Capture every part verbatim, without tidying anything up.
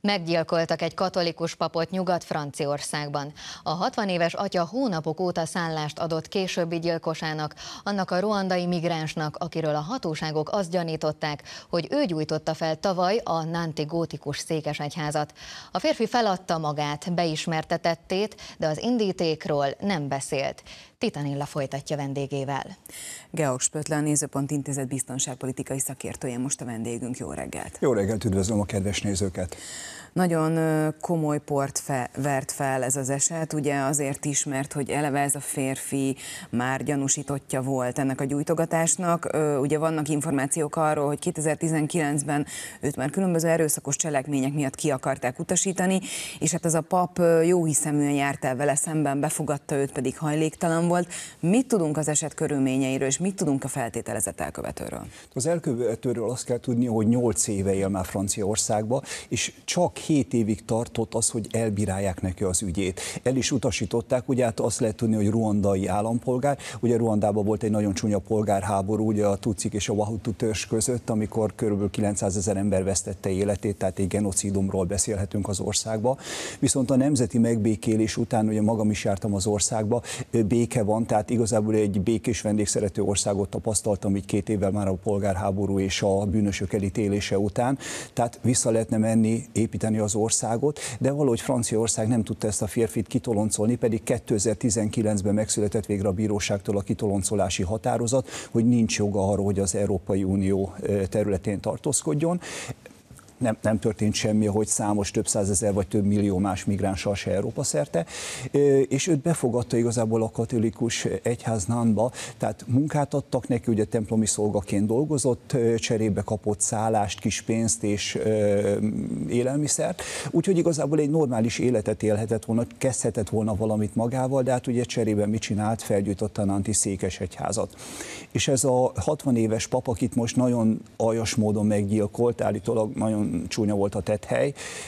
Meggyilkoltak egy katolikus papot Nyugat-Franciaországban. A hatvan éves atya hónapok óta szállást adott későbbi gyilkosának, annak a ruandai migránsnak, akiről a hatóságok azt gyanították, hogy ő gyújtotta fel tavaly a nanti gótikus székesegyházat. A férfi feladta magát, beismerte tettét, de az indítékról nem beszélt. Titanilla folytatja vendégével. Georg Spöttl, a Nézőpont Intézet biztonságpolitikai szakértője most a vendégünk. Jó reggelt! Jó reggelt, üdvözlöm a kedves nézőket! Nagyon komoly port fe, vert fel ez az eset, ugye azért is, mert hogy eleve ez a férfi már gyanúsítottja volt ennek a gyújtogatásnak. Ugye vannak információk arról, hogy kétezer-tizenkilencben őt már különböző erőszakos cselekmények miatt ki akarták utasítani, és hát ez a pap jóhiszeműen járt el vele szemben, befogadta őt, pedig hajléktalan volt. Mit tudunk az eset körülményeiről, és mit tudunk a feltételezett elkövetőről? Az elkövetőről azt kell tudni, hogy nyolc éve él már Franciaországba, és csak hét évig tartott az, hogy elbírálják neki az ügyét. El is utasították, ugye hát azt lehet tudni, hogy ruandai állampolgár. Ugye Ruandában volt egy nagyon csúnya polgárháború, ugye a Tutsik és a Wahutu törzs között, amikor körülbelül kilencszázezer ember vesztette életét, tehát egy genocidumról beszélhetünk az országba. Viszont a nemzeti megbékélés után, ugye magam is jártam az országba, béke van, tehát igazából egy békés vendégszerető országot tapasztaltam így két évvel már a polgárháború és a bűnösök elítélése után. Tehát vissza lehetne menni, építeni az országot, de valahogy Franciaország nem tudta ezt a férfit kitoloncolni, pedig kétezer-tizenkilencben megszületett végre a bíróságtól a kitoloncolási határozat, hogy nincs joga arra, hogy az Európai Unió területén tartózkodjon. Nem, nem történt semmi, hogy számos több százezer vagy több millió más migránssal se Európa szerte, és őt befogadta igazából a katolikus egyház Nantba, tehát munkát adtak neki, ugye templomi szolgaként dolgozott, cserébe kapott szállást, kis pénzt és élelmiszert, úgyhogy igazából egy normális életet élhetett volna, kezdhetett volna valamit magával, de hát ugye cserébe mit csinált, felgyújtotta a nanti székesegyházat. És ez a hatvan éves pap, akit most nagyon aljas módon meggyilkolt, állítólag nagyon csúnya volt a tetthely.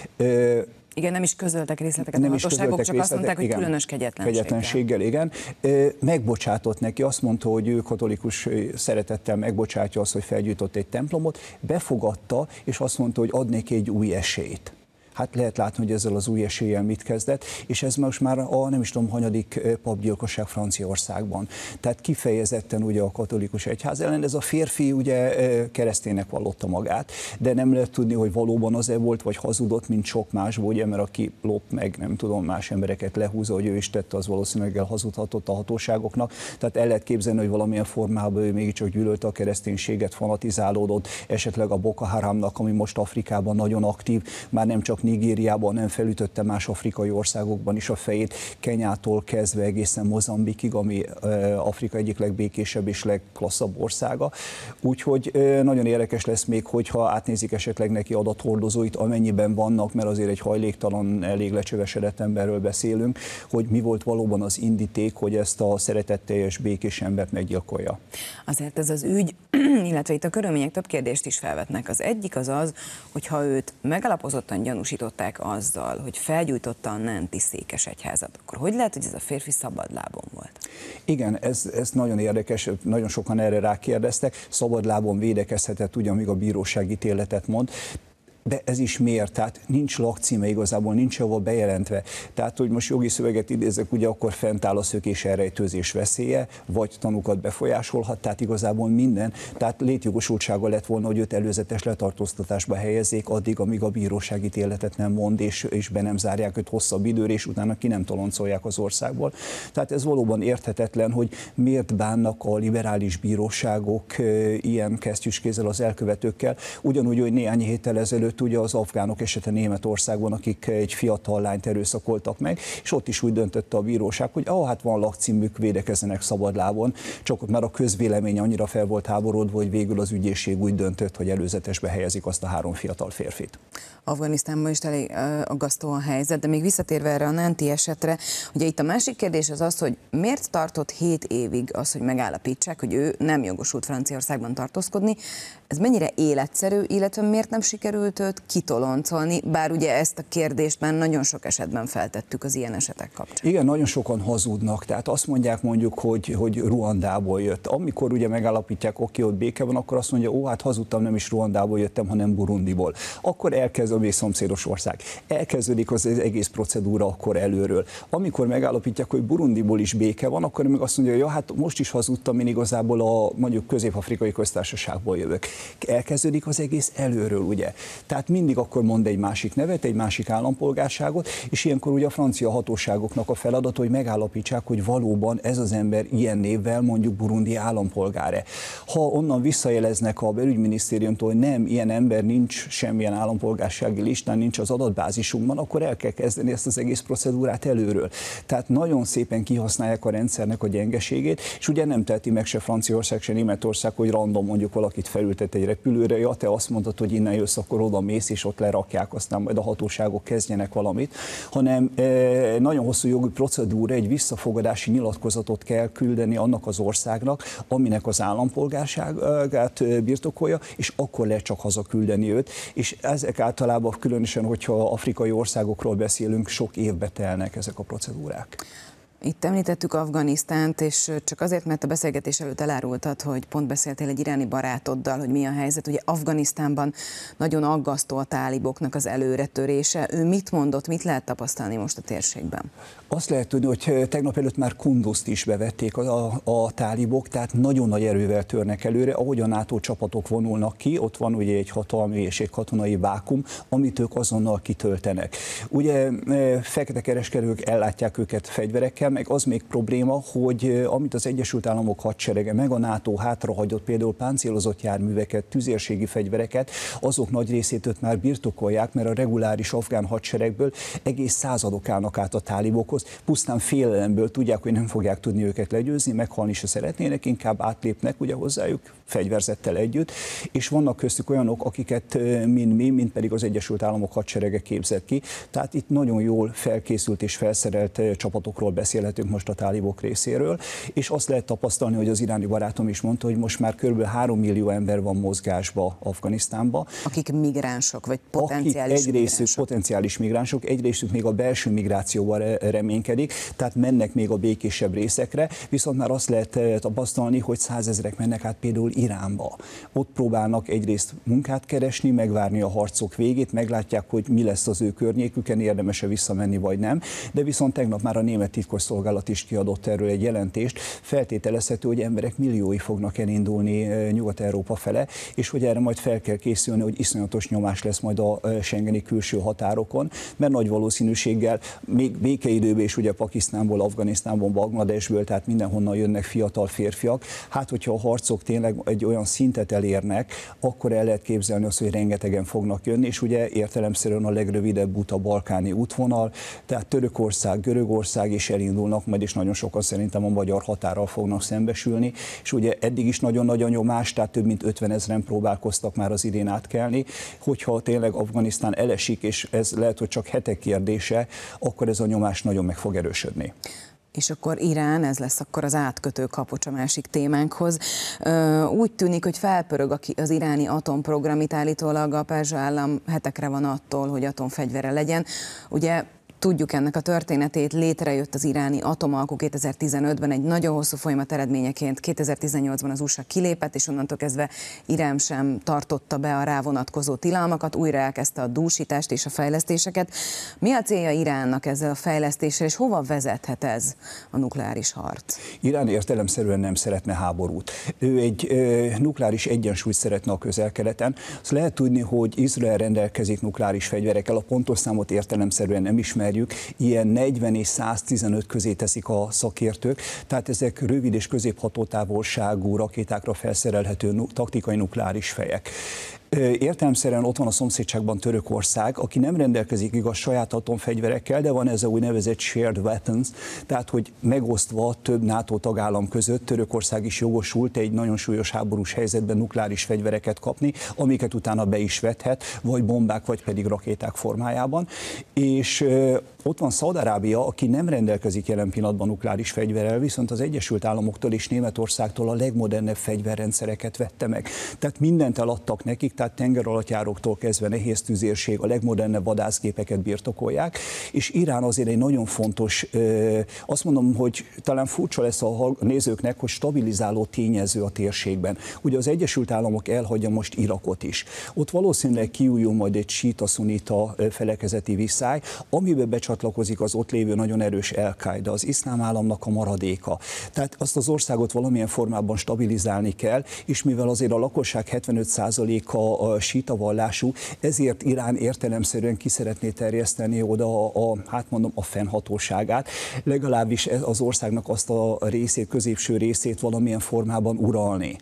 Igen, nem is közöltek részleteket nem a hatóságok, csak azt mondták, hogy igen, különös kegyetlenséggel. Kegyetlenséggel, igen. Megbocsátott neki, azt mondta, hogy ő katolikus szeretettel megbocsátja azt, hogy felgyújtott egy templomot, befogadta, és azt mondta, hogy ad neki egy új esélyt. Hát lehet látni, hogy ezzel az új eséllyel mit kezdett, és ez most már a nem is tudom, hanyadik papgyilkosság Franciaországban. Tehát kifejezetten ugye a katolikus egyház ellen, ez a férfi ugye kereszténynek vallotta magát, de nem lehet tudni, hogy valóban az-e volt, vagy hazudott, mint sok más, ugye, mert aki lop meg, nem tudom, más embereket lehúzza, hogy ő is tette, az valószínűleg hazudhatott a hatóságoknak. Tehát el lehet képzelni, hogy valamilyen formában ő mégiscsak gyűlölte a kereszténységet, fanatizálódott, esetleg a Boko Haramnak, ami most Afrikában nagyon aktív, már nem csak Nigériában, nem felütötte más afrikai országokban is a fejét, Kenyától kezdve egészen Mozambikig, ami Afrika egyik legbékésebb és legklasszabb országa. Úgyhogy nagyon érdekes lesz még, hogyha átnézik esetleg neki adathordozóit, amennyiben vannak, mert azért egy hajléktalan, elég lecsövesedett emberről beszélünk, hogy mi volt valóban az indíték, hogy ezt a szeretetteljes, békés embert meggyilkolja. Azért ez az ügy, illetve itt a körülmények több kérdést is felvetnek. Az egyik az az, hogyha őt megalapozottan gyanúsították azzal, hogy felgyújtotta a nanti székesegyházat, akkor hogy lehet, hogy ez a férfi szabadlábon volt? Igen, ez, ez nagyon érdekes, nagyon sokan erre rákérdeztek, szabadlábon védekezhetett, ugye, amíg a bíróság ítéletet mond. De ez is miért? Tehát nincs lakcíme igazából, nincs hova bejelentve. Tehát, hogy most jogi szöveget idézek, ugye akkor fent áll a szökés elrejtőzés veszélye, vagy tanúkat befolyásolhat, tehát igazából minden. Tehát létjogosultsága lett volna, hogy őt előzetes letartóztatásba helyezzék addig, amíg a bíróság ítéletet nem mond, és, és be nem zárják őt hosszabb időre, és utána ki nem toloncolják az országból. Tehát ez valóban érthetetlen, hogy miért bánnak a liberális bíróságok ilyen kesztyűskézzel az elkövetőkkel. Ugyanúgy, hogy néhány héttel ezelőtt ugye az afgánok esete Németországban, akik egy fiatal lányt erőszakoltak meg, és ott is úgy döntötte a bíróság, hogy ah, hát van lakcímük, védekezzenek szabadlábon, csak ott már a közvélemény annyira fel volt háborodva, hogy végül az ügyészség úgy döntött, hogy előzetesbe helyezik azt a három fiatal férfit. Afganisztánban is elég aggasztó a helyzet, de még visszatérve erre a nanti esetre, ugye itt a másik kérdés az az, hogy miért tartott hét évig az, hogy megállapítsák, hogy ő nem jogosult Franciaországban tartózkodni, ez mennyire életszerű, illetve miért nem sikerült döntött kitoloncolni, bár ugye ezt a kérdést már nagyon sok esetben feltettük az ilyen esetek kapcsán. Igen, nagyon sokan hazudnak, tehát azt mondják mondjuk, hogy, hogy Ruandából jött. Amikor ugye megállapítják, oké, ott béke van, akkor azt mondja, ó, hát hazudtam, nem is Ruandából jöttem, hanem Burundiból. Akkor elkezd a még szomszédos ország. Elkezdődik az egész procedúra akkor előről. Amikor megállapítják, hogy Burundiból is béke van, akkor meg azt mondja, hogy ja, hát most is hazudtam, én igazából a mondjuk Közép-Afrikai Köztársaságból jövök. Elkezdődik az egész előről, ugye. Tehát mindig akkor mond egy másik nevet, egy másik állampolgárságot, és ilyenkor ugye a francia hatóságoknak a feladata, hogy megállapítsák, hogy valóban ez az ember ilyen névvel mondjuk burundi állampolgáre. Ha onnan visszajeleznek a belügyminisztériumtól, hogy nem, ilyen ember nincs semmilyen állampolgársági listán, nincs az adatbázisunkban, akkor el kell kezdeni ezt az egész procedúrát előről. Tehát nagyon szépen kihasználják a rendszernek a gyengeségét, és ugye nem teheti meg se Franciaország, se Németország, hogy random mondjuk valakit felültet egy repülőre, ja, te azt mondtad, hogy innen jössz, akkor oda mész, és ott lerakják, aztán majd a hatóságok kezdjenek valamit, hanem e, nagyon hosszú jogi procedúra, egy visszafogadási nyilatkozatot kell küldeni annak az országnak, aminek az állampolgárságát birtokolja, és akkor lehet csak hazaküldeni őt, és ezek általában különösen, hogyha afrikai országokról beszélünk, sok évbe telnek ezek a procedúrák. Itt említettük Afganisztánt, és csak azért, mert a beszélgetés előtt elárultad, hogy pont beszéltél egy iráni barátoddal, hogy mi a helyzet. Ugye Afganisztánban nagyon aggasztó a táliboknak az előretörése. Ő mit mondott, mit lehet tapasztalni most a térségben? Azt lehet tudni, hogy tegnap előtt már Kunduzt is bevették a, a, a tálibok, tehát nagyon nagy erővel törnek előre, ahogy a NATO csapatok vonulnak ki, ott van ugye egy hatalmi és egy katonai vákum, amit ők azonnal kitöltenek. Ugye fekete kereskedők ellátják őket fegyverekkel, meg az még probléma, hogy amit az Egyesült Államok hadserege, meg a NATO hátrahagyott például páncélozott járműveket, tüzérségi fegyvereket, azok nagy részét őt már birtokolják, mert a reguláris afgán hadseregből egész századok állnak át a tálibokhoz, pusztán félelemből tudják, hogy nem fogják tudni őket legyőzni, meghalni se szeretnének, inkább átlépnek ugye hozzájuk fegyverzettel együtt, és vannak köztük olyanok, akiket mind mi, mind pedig az Egyesült Államok hadserege képzett ki, tehát itt nagyon jól felkészült és felszerelt csapatokról beszélhetünk most a tálibok részéről, és azt lehet tapasztalni, hogy az iráni barátom is mondta, hogy most már kb. három millió ember van mozgásba Afganisztánba. Akik migránsok, vagy potenciális Akik egy részük migránsok. potenciális migránsok, egy részük még a belső migrációval reménykedik, tehát mennek még a békésebb részekre, viszont már azt lehet tapasztalni, hogy százezrek mennek át például Iránba. Ott próbálnak egyrészt munkát keresni, megvárni a harcok végét, meglátják, hogy mi lesz az ő környéküken, érdemes-e visszamenni vagy nem, de viszont tegnap már a német titkosszolgálat is kiadott erről egy jelentést, feltételezhető, hogy emberek milliói fognak elindulni Nyugat-Európa fele, és hogy erre majd fel kell készülni, hogy iszonyatos nyomás lesz majd a schengeni külső határokon, mert nagy valószínűséggel még békeidőben is ugye Pakisztánból, Afganisztánból, Bangladesből, tehát mindenhonnan jönnek fiatal férfiak. Hát, hogyha a harcok tényleg egy olyan szintet elérnek, akkor el lehet képzelni azt, hogy rengetegen fognak jönni, és ugye értelemszerűen a legrövidebb út a balkáni útvonal, tehát Törökország, Görögország is elindulnak, majd is nagyon sokan szerintem a magyar határral fognak szembesülni, és ugye eddig is nagyon nagy a nyomás, tehát több mint ötvenezren próbálkoztak már az idén átkelni, hogyha tényleg Afganisztán elesik, és ez lehet, hogy csak hetek kérdése, akkor ez a nyomás nagyon meg fog erősödni. És akkor Irán, ez lesz akkor az átkötő kapocs a másik témánkhoz. Úgy tűnik, hogy felpörög az iráni atomprogram, itt állítólag a perzsa állam hetekre van attól, hogy atomfegyvere legyen. Ugye tudjuk ennek a történetét, létrejött az iráni atomalkú kétezer-tizenötben egy nagyon hosszú folyamat eredményeként, kétezer-tizennyolcban az u es á kilépett, és onnantól kezdve Irán sem tartotta be a rá vonatkozó tilalmakat, újra elkezdte a dúsítást és a fejlesztéseket. Mi a célja Iránnak ezzel a fejlesztéssel, és hova vezethet ez a nukleáris harc? Irán értelemszerűen nem szeretne háborút. Ő egy ö, nukleáris egyensúlyt szeretne a Közel-Keleten. Azt lehet tudni, hogy Izrael rendelkezik nukleáris fegyverekkel, a pontos számot értelemszerűen nem ismerjük, ilyen negyven és száztizenöt közé teszik a szakértők, tehát ezek rövid és középhatótávolságú rakétákra felszerelhető taktikai nukleáris fejek. Értelemszerűen ott van a szomszédságban Törökország, aki nem rendelkezik igaz saját atomfegyverekkel, de van ez a úgynevezett shared weapons, tehát hogy megosztva több NATO tagállam között Törökország is jogosult egy nagyon súlyos háborús helyzetben nukleáris fegyvereket kapni, amiket utána be is vethet, vagy bombák, vagy pedig rakéták formájában. És ott van Szaúd-Arábia, aki nem rendelkezik jelen pillanatban nukleáris fegyverrel, viszont az Egyesült Államoktól és Németországtól a legmodernebb fegyverrendszereket vette meg. Tehát mindent eladtak nekik, tehát tengeralattjáróktól kezdve nehéz tüzérség, a legmodernebb vadászgépeket birtokolják, és Irán azért egy nagyon fontos, azt mondom, hogy talán furcsa lesz a nézőknek, hogy stabilizáló tényező a térségben. Ugye az Egyesült Államok elhagyja most Irakot is. Ott valószínűleg kiújul majd egy síta-szunita felekezeti viszály, amiben becsatlakozik az ott lévő nagyon erős El-Qaida, az iszlám államnak a maradéka. Tehát azt az országot valamilyen formában stabilizálni kell, és mivel azért a lakosság hetvenöt százaléka a síta vallású, ezért Irán értelemszerűen ki szeretné terjeszteni oda a, a, hát mondom, a fennhatóságát, legalábbis az országnak azt a részét, középső részét valamilyen formában uralni.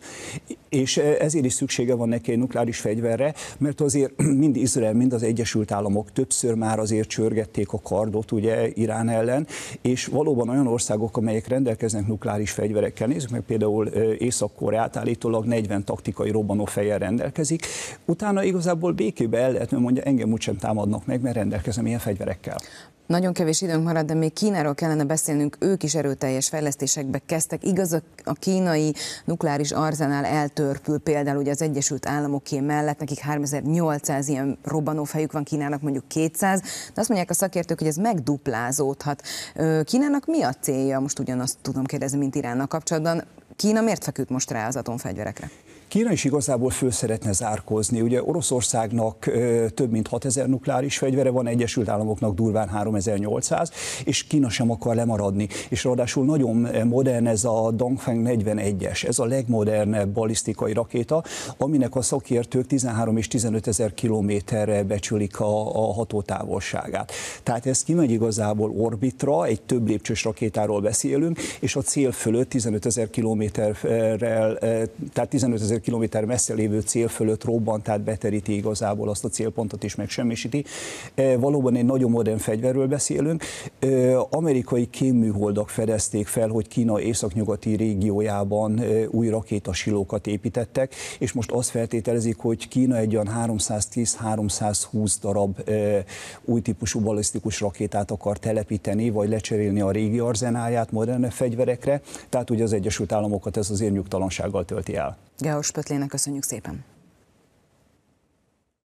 És ezért is szüksége van neki egy nukleáris fegyverre, mert azért mind Izrael, mind az Egyesült Államok többször már azért csörgették a kardot ugye Irán ellen, és valóban olyan országok, amelyek rendelkeznek nukleáris fegyverekkel, nézzük meg például Észak-Koreát, állítólag negyven taktikai robbanófejjel rendelkezik, utána igazából békébe el lehet, mert mondja, engem úgysem támadnak meg, mert rendelkezem ilyen fegyverekkel. Nagyon kevés időnk marad, de még Kínáról kellene beszélnünk, ők is erőteljes fejlesztésekbe kezdtek. Igaz, a kínai nukleáris arzenál eltörpül, például ugye az Egyesült Államoké mellett, nekik háromezer-nyolcszáz ilyen robbanófejük van, Kínának mondjuk kétszáz, de azt mondják a szakértők, hogy ez megduplázódhat. Kínának mi a célja, most ugyanazt tudom kérdezni, mint Iránnal kapcsolatban, Kína miért feküdt most rá az atomfegyverekre? Kína is igazából föl szeretne zárkózni. Ugye Oroszországnak ö, több mint hatezer nukleáris fegyvere van, Egyesült Államoknak durván háromezer-nyolcszáz, és Kína sem akar lemaradni. És ráadásul nagyon modern ez a Dongfeng negyvenegyes, ez a legmodernebb balisztikai rakéta, aminek a szakértők tizenhárom és tizenöt ezer kilométerre becsülik a, a hatótávolságát. Tehát ez kimegy igazából orbitra, egy több lépcsős rakétáról beszélünk, és a cél fölött tizenöt ezer kilométerrel, tehát tizenöt ezer kilométer messze lévő cél fölött robban, tehát beteríti igazából azt a célpontot is megsemmisíti. Valóban egy nagyon modern fegyverről beszélünk. Amerikai kémműholdak fedezték fel, hogy Kína északnyugati régiójában új rakétasilókat építettek, és most azt feltételezik, hogy Kína egy olyan háromszáztíz-háromszázhúsz darab új típusú balisztikus rakétát akar telepíteni, vagy lecserélni a régi arzenáját modern fegyverekre, tehát ugye az Egyesült Államokat ez azért nyugtalansággal tölti el. Georg Spöttlének köszönjük szépen!